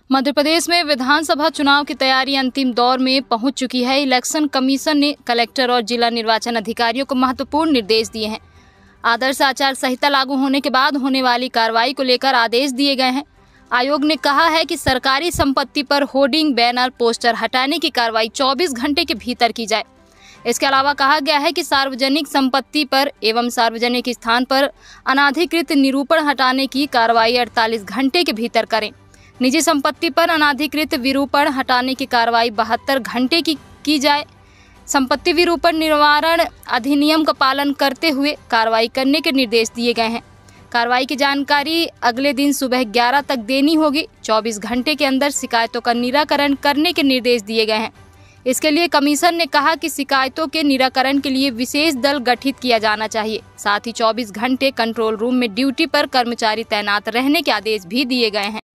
मध्य प्रदेश में विधानसभा चुनाव की तैयारी अंतिम दौर में पहुंच चुकी है। इलेक्शन कमीशन ने कलेक्टर और जिला निर्वाचन अधिकारियों को महत्वपूर्ण निर्देश दिए हैं। आदर्श आचार संहिता लागू होने के बाद होने वाली कार्रवाई को लेकर आदेश दिए गए हैं। आयोग ने कहा है कि सरकारी संपत्ति पर होर्डिंग, बैनर, पोस्टर हटाने की कार्रवाई 24 घंटे के भीतर की जाए। इसके अलावा कहा गया है कि सार्वजनिक संपत्ति पर एवं सार्वजनिक स्थान पर अनाधिकृत निरूपण हटाने की कार्रवाई 48 घंटे के भीतर करें। निजी संपत्ति पर अनाधिकृत विरूपण हटाने की कार्रवाई 72 घंटे की जाए। संपत्ति विरूपण निवारण अधिनियम का पालन करते हुए कार्रवाई करने के निर्देश दिए गए हैं। कार्रवाई की जानकारी अगले दिन सुबह 11 तक देनी होगी। 24 घंटे के अंदर शिकायतों का निराकरण करने के निर्देश दिए गए हैं। इसके लिए कमीशन ने कहा कि शिकायतों के निराकरण के लिए विशेष दल गठित किया जाना चाहिए। साथ ही 24 घंटे कंट्रोल रूम में ड्यूटी पर कर्मचारी तैनात रहने के आदेश भी दिए गए हैं।